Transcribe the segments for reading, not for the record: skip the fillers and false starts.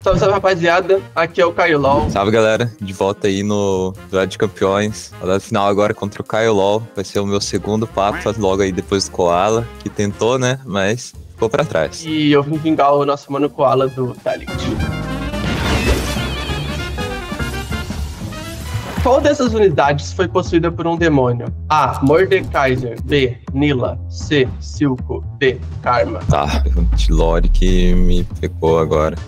Salve, salve, rapaziada. Aqui é o Caio LOL. Salve, galera. De volta aí no duelo de campeões. A final agora contra o Caio LOL. Vai ser o meu segundo papo, logo aí depois do Koala, que tentou, né? Mas ficou pra trás. E eu vim vingar o nosso mano Koala do Talent. Qual dessas unidades foi possuída por um demônio? A. Mordekaiser. B. Nila. C. Silco. D. Karma. Tá, pergunta de lore que me pegou agora.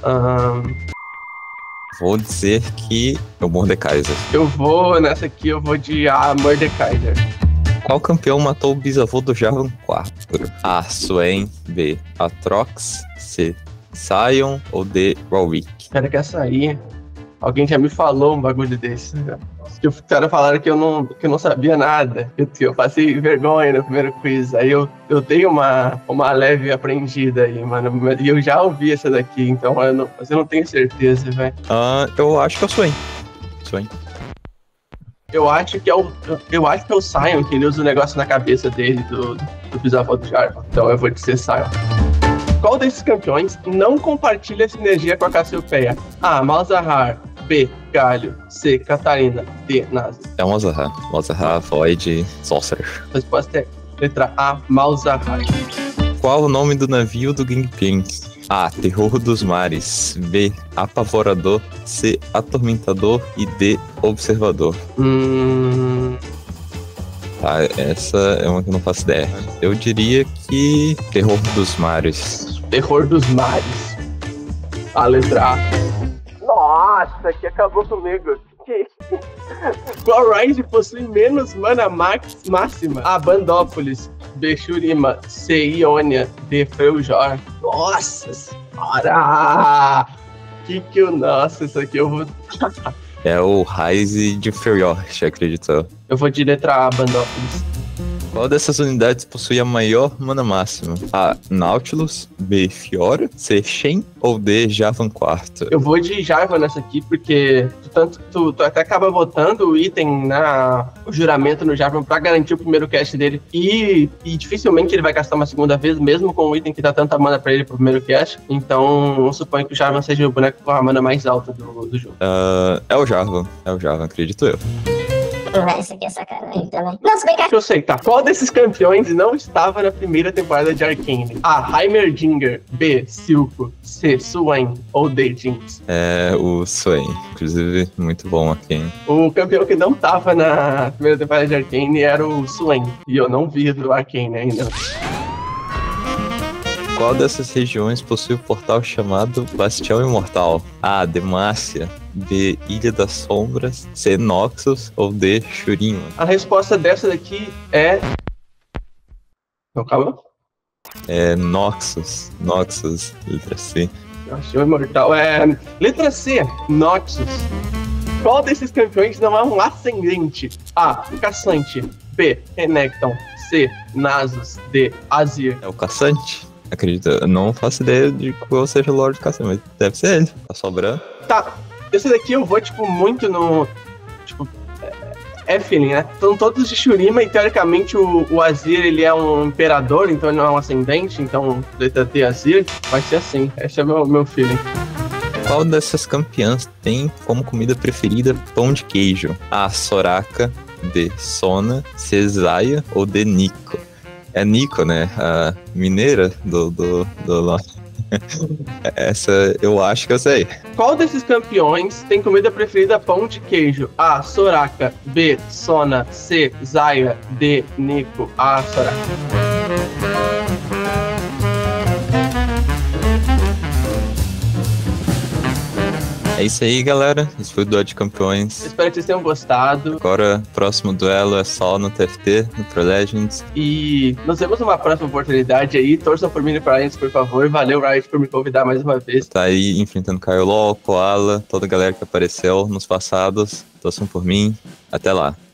Vou dizer que é o Mordekaiser. Nessa aqui eu vou de A. Mordekaiser. Qual campeão matou o bisavô do Jarvan 4? A. Swain. B. Atrox. C. Sion ou D. Warwick? Espera que essa aí... Alguém já me falou um bagulho desse. Que os caras falaram que eu não sabia nada. Eu passei vergonha no primeiro quiz. Aí eu dei uma leve aprendida aí, mano. E eu já ouvi essa daqui, então mas eu não tenho certeza, velho. Eu acho que é o Swain. Eu acho que é o Sion, que ele usa o negócio na cabeça dele, do bisavô do Jarvan. Então eu vou dizer Sion. Qual desses campeões não compartilha sinergia com a Cassiopeia? A. Malzahar. B. Galio. C. Catarina. D. Nasus. É o Malzahar. Malzahar, Void, Sorcerer. A resposta é letra A. Malzahar. Qual o nome do navio do Gangplank? A. Terror dos Mares. B. Apavorador. C. Atormentador. E D. Observador. Tá, essa é uma que eu não faço ideia. Eu diria que Terror dos Mares. Terror dos Mares. A letra A. Nossa, que acabou comigo. Qual raid possui menos mana máxima? A. Bandópolis. B. Shurima. C. Ionia. D. Freljord. Nossa senhora! Nossa, isso aqui eu vou... É o Rise de Freljord, acredito. Eu vou de letra A, Bandópolis. Qual dessas unidades possui a maior mana máxima? A. Nautilus. B. Fiora. C. Shen ou D. Jarvan 4? Eu vou de Jarvan nessa aqui, porque tu até acaba botando o item o juramento no Jarvan pra garantir o primeiro cast dele. E dificilmente ele vai gastar uma segunda vez, mesmo com o item que dá tanta mana pra ele pro primeiro cast. Então eu suponho que o Jarvan seja o boneco com a mana mais alta do jogo. É o Jarvan, acredito eu. Isso aqui é sacanagem também. Nossa, vem cá. Eu sei, tá. Qual desses campeões não estava na primeira temporada de Arcane? A. Heimerdinger. B. Silco. C. Swain. Ou D. Jinx. É o Swain. Inclusive, muito bom Arcane. O campeão que não estava na primeira temporada de Arcane era o Swain. E eu não vi do Arcane ainda. Qual dessas regiões possui o portal chamado Bastião Imortal? A. Demacia. B. Ilha das Sombras. C. Noxus ou D. Shurima? A resposta dessa daqui é... Não, calma. É Noxus, letra C. Bastião Imortal. Letra C. Noxus. Qual desses campeões não é um ascendente? A. Caçante. B. Renekton. C. Nasus. D. Azir. É o Caçante? Acredito, eu não faço ideia de qual seja o Lorde Caçante, mas deve ser ele. Tá sobrando. Tá, esse daqui eu vou, muito no... feeling, né? São todos de Shurima e, teoricamente, o Azir, ele é um imperador, então ele não é um ascendente, então, letra D, Azir, vai ser assim. Esse é o meu feeling. Qual dessas campeãs tem como comida preferida pão de queijo? A. Soraka. B. Sona. C. Zaya ou D. Nico? É Nico, né? A mineira do Essa eu acho que eu sei. Qual desses campeões tem comida preferida pão de queijo? A. Soraka. B. Sona. C. Zaya. D. Nico. A. Soraka. É isso aí, galera. Esse foi o Duelo de Campeões. Espero que vocês tenham gostado. Agora, próximo duelo é só no TFT, no Pro Legends. E nos vemos numa próxima oportunidade aí. Torçam por mim e pra eles, por favor. Valeu, Riot, por me convidar mais uma vez. Tá aí enfrentando Caio LOL, Koala, toda a galera que apareceu nos passados. Torçam por mim. Até lá.